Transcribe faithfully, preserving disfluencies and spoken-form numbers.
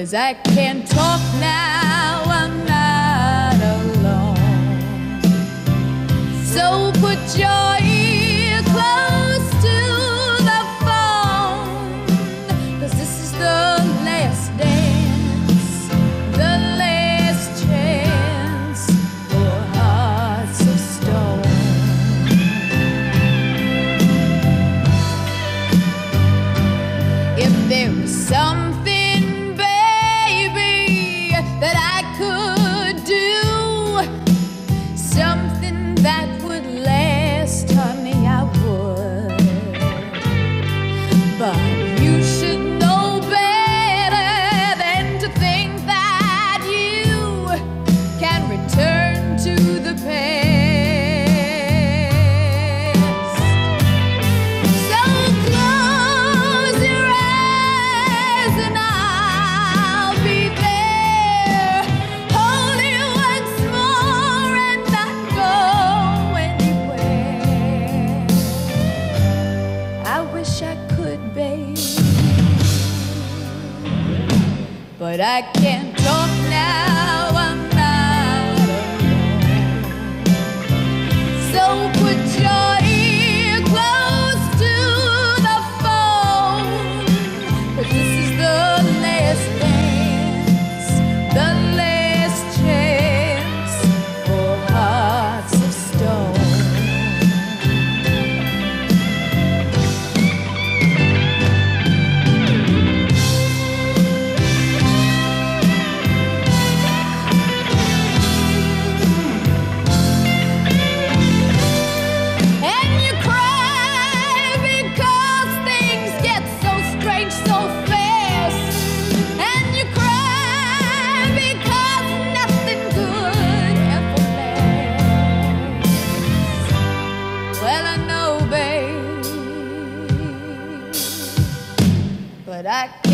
'cause I can talk now, I'm not alone. So put your ear close to the phone, 'cause this is the last dance, the last chance for hearts of stone. If there was something, baby, that I could do, something that would last, honey, I would. But you should know better than to think that you can return to the past. So close your eyes and I'll be there. Hold you once more and not go anywhere. I wish I could, babe, but I can't talk now, I'm not alone. So put your ear close to the phone, 'cause this is the last dance, the last chance for hearts of stone. And you cry because things get so strange so fast. And you cry because nothing good ever lasts. Well, I know, babe, but I